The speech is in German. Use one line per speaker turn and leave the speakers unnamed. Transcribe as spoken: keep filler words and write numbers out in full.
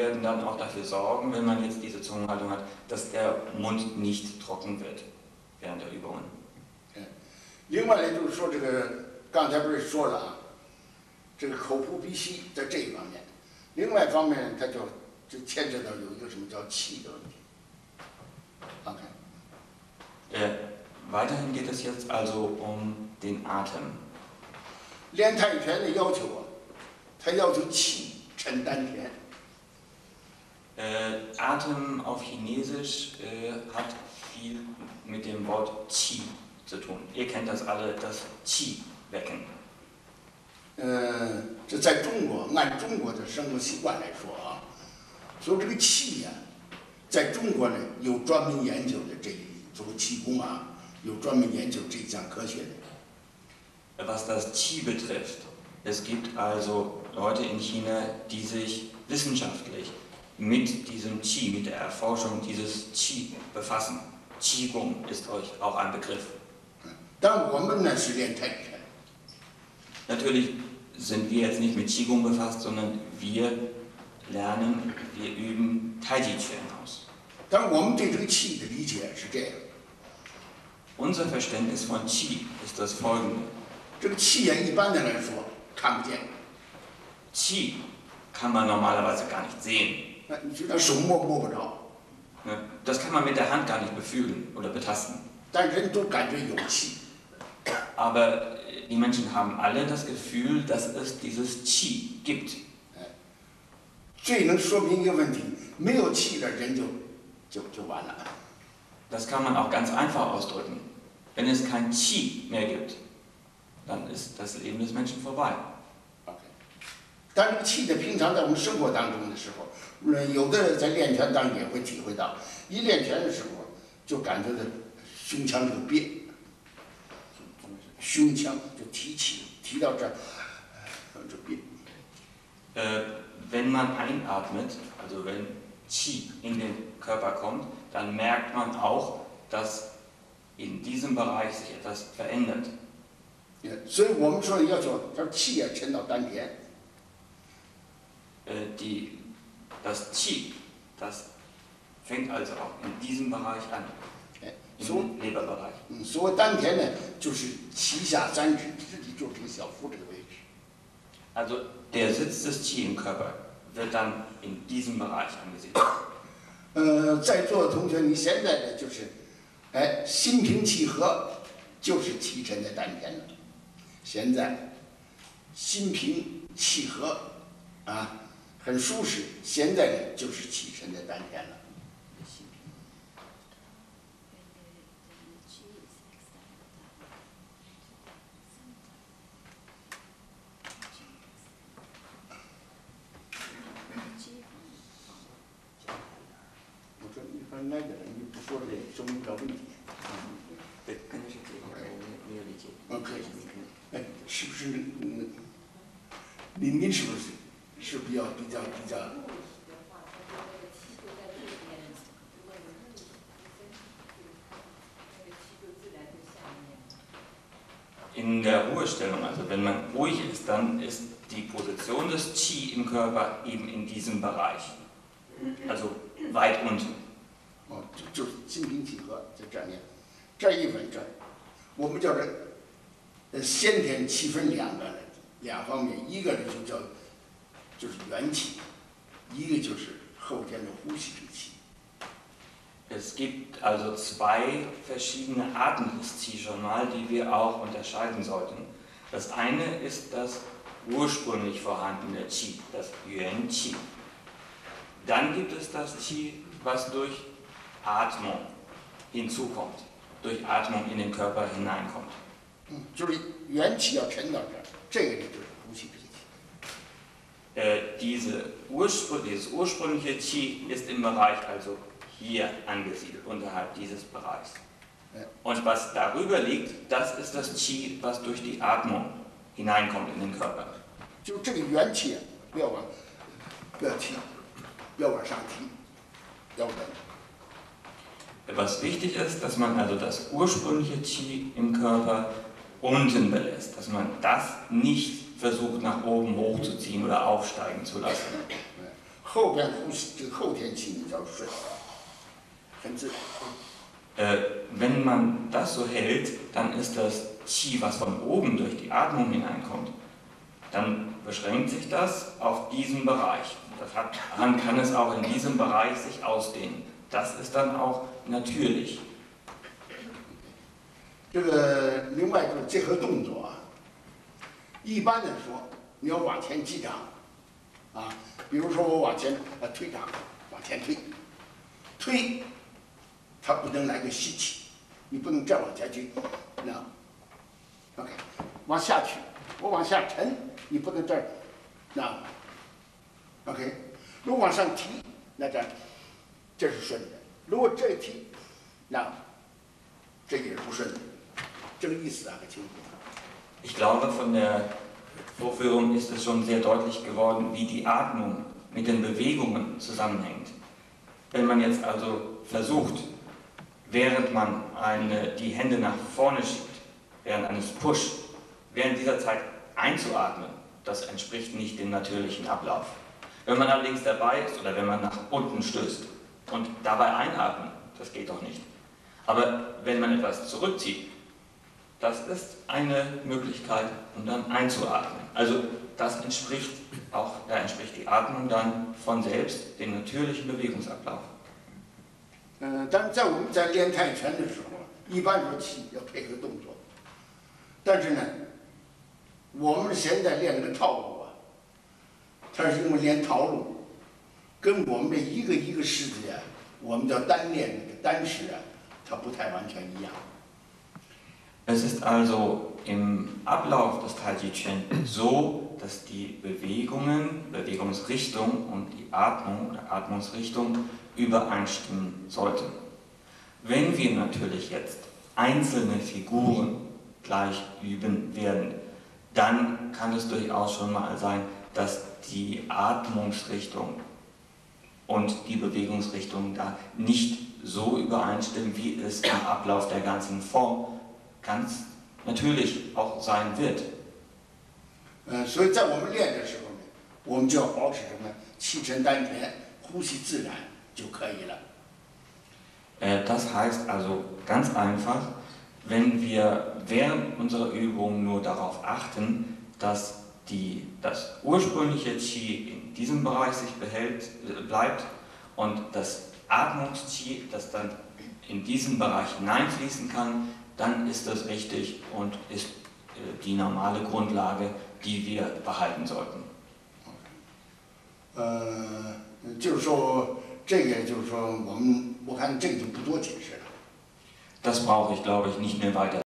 werden dann auch dafür sorgen, wenn man jetzt diese Zungenhaltung hat, dass der Mund nicht trocken wird während der Übungen.
另外呢，就是说这个刚才不是说了啊，这个口呼鼻吸在这一方面，另外一方面它就就牵扯到有一个什么叫气的问题。OK。
Äh, weiterhin geht es jetzt also um den Atem.
练太极拳的要求啊，它要求气沉丹田。
Äh, Atem auf Chinesisch äh, hat viel mit dem Wort Qi zu tun. Ihr kennt das alle, das Qi wecken.
呃，这在中国，按中国的生活习惯来说啊，所以这个气呀、啊，在中国呢有专门研究的这一做气功啊，有专门研究这一项科学的。
Was das Qi betrifft, es gibt also Leute in China, die sich wissenschaftlich mit diesem Qi, mit der Erforschung dieses Qi befassen. Qigong ist euch auch ein Begriff.
但我们呢是练太极拳。
Natürlich sind wir jetzt nicht mit Qigong befasst, sondern wir lernen, wir üben Taiji-Chuan aus.
但我们对这个气的理解是这样。
Unser Verständnis von Qi ist das folgende.
这个气呀，一般的来说看不见。
Qi kann man normalerweise gar nicht sehen.
那你觉得手摸摸不着。
Das kann man mit der Hand gar nicht befühlen oder betasten.
但人都感觉有气。
Aber die Menschen haben alle das Gefühl, dass es dieses Qi gibt.
最能说明一个问题，没有气的人就就就完了。
Das kann man auch ganz einfach ausdrücken. Wenn es kein Qi mehr gibt, dann ist das Leben des Menschen vorbei.
Okay. 但这个气的平常在我们生活当中的时候，有的在练拳当中也会体会到，一练拳的时候就感觉到胸腔就憋，胸腔就提起，提到这儿就憋。
Äh, wenn man einatmet, also wenn Qi in den Körper kommt, dann merkt man auch, dass in diesem Bereich sich etwas verändert.
所以我们说要求，他说气啊沉到丹田。
Äh, die, das Qi, das fängt also auch in diesem Bereich an, im Leberbereich.
所谓丹田呢，就是脐下三指，这里就是这个小腹这个位置。
Also der Sitz des Qi im Körper wird dann in diesem Bereich angesiedelt.
呃，在座的同学，你现在呢就是，哎，心平气和，就是气沉在丹田了。现在心平气和，啊。 很舒适，现在呢就是气沉在丹田了。我说你看那个人，你不说这个说明不了问题。
对，肯定是这个，没有理解。
嗯，可以。哎，是不是嗯，您您是不是？ 是比较比较比较。
In der Ruhestellung, also wenn man ruhig ist, dann ist die Position des Qi im Körper eben in diesem Bereich, also weit unten.
哦，就就是心平气和，在这面，这一分这，我们叫这，呃，先天气分两个两方面，一个呢就叫。 就是元气，一个就是后天的呼吸之气。
Es gibt also zwei verschiedene Arten des Qi schon mal, die wir auch unterscheiden sollten. Das eine ist das ursprünglich vorhandene Qi, das Yuan Qi. Dann gibt es das Qi, was durch Atmung hinzukommt, durch Atmung in den Körper hineinkommt.
嗯，就是元气要沉到这儿，这个就是呼吸之气。
Äh, diese Urspr dieses ursprüngliche Qi ist im Bereich also hier angesiedelt, unterhalb dieses Bereichs. Und was darüber liegt, das ist das Qi, was durch die Atmung hineinkommt in den Körper.
就这个元气不要往不要提，不要往上提，要稳。
Was wichtig ist, dass man also das ursprüngliche Qi im Körper unten belässt, dass man das nicht versucht nach oben hochzuziehen oder aufsteigen zu lassen.
后边呼吸这个后天气你叫顺，很自然。
Äh, wenn man das so hält, dann ist das Qi, was von oben durch die Atmung hineinkommt, dann beschränkt sich das auf diesen Bereich. Das hat, dann kann es auch in diesem Bereich sich ausdehnen. Das ist dann auch natürlich.
这个另外就是结合动作啊，一般的说，你要往前击掌，啊，比如说我往前呃推掌，往前推，推，它不能来个吸气，你不能这样往前去，那 ，OK， 往下去，我往下沉，你不能这儿，那 ，OK， 如果往上提，那这这是顺的；如果这提，那这也是不顺的。 这个意思啊，很清楚。
Ich glaube, von der Vorführung ist es schon sehr deutlich geworden, wie die Atmung mit den Bewegungen zusammenhängt. Wenn man jetzt also versucht, während man eine, die Hände nach vorne schiebt, während eines Push, während dieser Zeit einzuatmen, das entspricht nicht dem natürlichen Ablauf. Wenn man allerdings dabei ist oder wenn man nach unten stößt und dabei einatmen, das geht doch nicht. Aber wenn man etwas zurückzieht, das ist eine Möglichkeit, um dann einzuatmen. Also das entspricht auch, da entspricht die Atmung dann von selbst dem natürlichen Bewegungsablauf.
嗯、呃，但是在我们在练泰拳的时候，一般说气要配合动作，但是呢，我们现在练这个套路啊，它是因为练套路，跟我们这一个一个式子呀，我们叫单练这个单式啊，它不太完全一样。
Es ist also im Ablauf des Tai Chi Chuan so, dass die Bewegungen, Bewegungsrichtung und die Atmung oder Atmungsrichtung übereinstimmen sollten. Wenn wir natürlich jetzt einzelne Figuren gleich üben werden, dann kann es durchaus schon mal sein, dass die Atmungsrichtung und die Bewegungsrichtung da nicht so übereinstimmen, wie es im Ablauf der ganzen Form ganz natürlich auch sein wird.
嗯，所以在我们练的时候呢，我们就要保持什么气沉丹田，呼吸自然就可以了。
Das heißt also ganz einfach, wenn wir während unserer Übung nur darauf achten, dass die, das ursprüngliche Qi in diesem Bereich sich behält, bleibt und das Atmungs-Qi, das dann in diesen Bereich hineinfließen kann, dann ist das richtig und ist die normale Grundlage, die wir behalten sollten.
呃，就是说，这个就是说，我们我看这个就不多解释了。
Das brauche ich, glaube ich, nicht mehr weiter